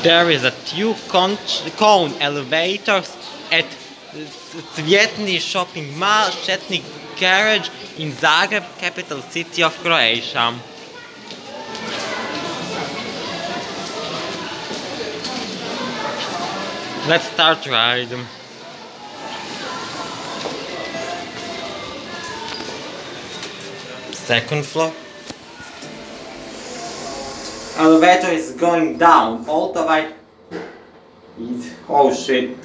There is a two-cone elevators at Cvjetni shopping mall, Cvjetni garage in Zagreb, capital city of Croatia. Let's start ride. Second floor. Elevator is going down. All the way. Oh shit.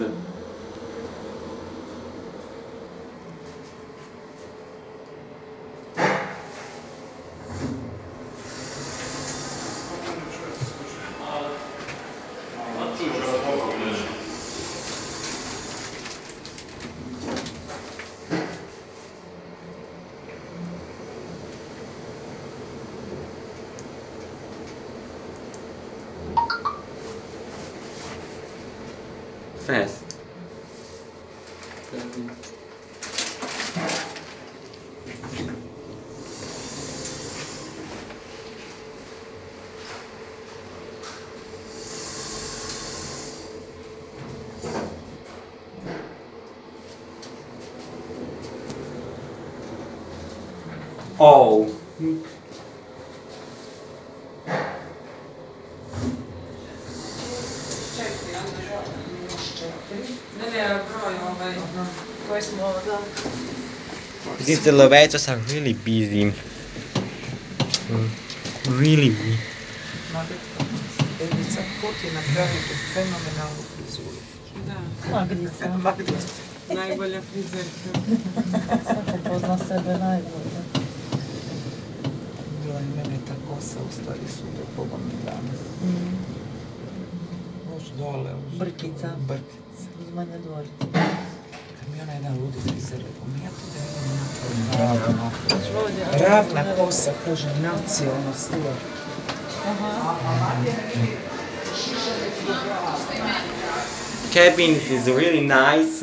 Fast. Oh. These elevators are really busy. Really busy. Najbolja frizerka. Pozna sebe najbolje. Bila i mene ta kosa, u stvari super pogodni danas. Još dole. Brkica. Brkica. Uz manje dvorice. Kad mi ona jedan ludi frizer, ja to da vidim napravim. Ravna kosa, kaže, nacionalno stila. Cabin is really nice.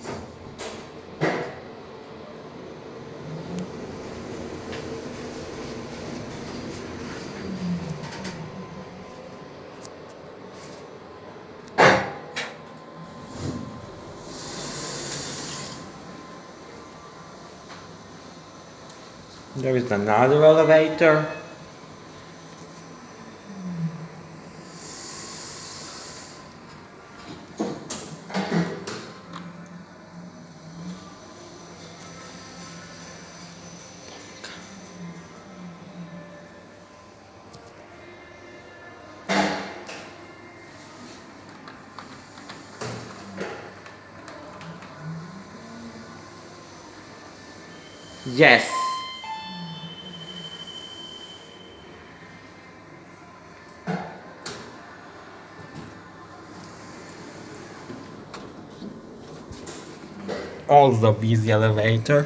There is another elevator. Yes. Also busy elevator.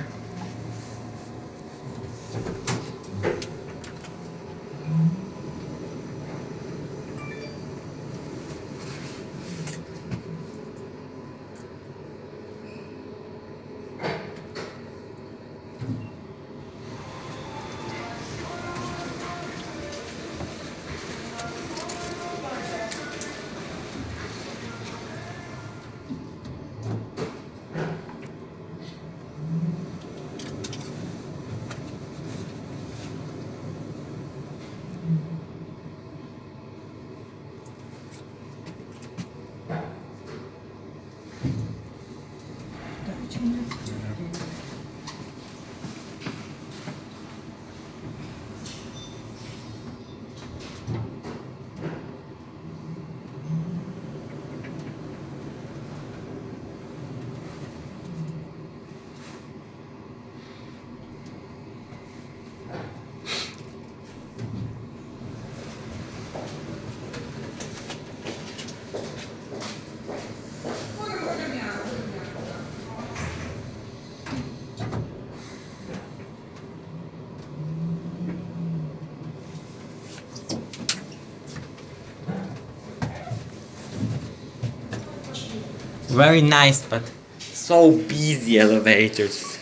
Very nice, but so busy elevators.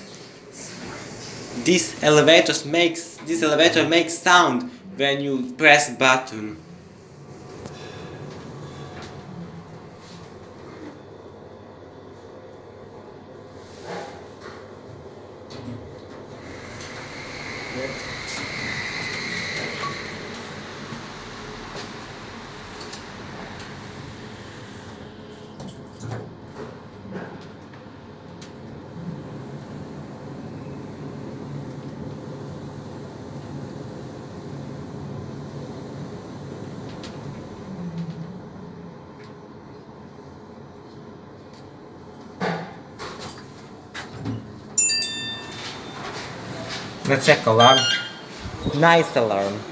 This elevator makes sound when you press button. Na check alarm. Nice alarm.